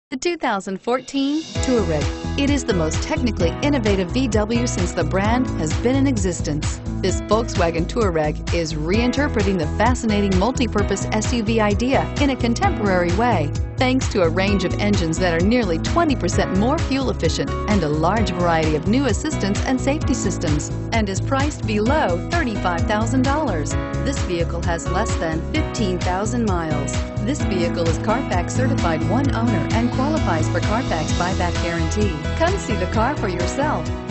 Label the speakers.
Speaker 1: The 2014 Touareg. It is the most technically innovative VW since the brand has been in existence. This Volkswagen Touareg is reinterpreting the fascinating multi-purpose SUV idea in a contemporary way, thanks to a range of engines that are nearly 20% more fuel efficient and a large variety of new assistance and safety systems, and is priced below $35,000. This vehicle has less than 15,000 miles. This vehicle is CARFAX certified one owner and qualifies for CARFAX buyback guarantee. Come see the car for yourself.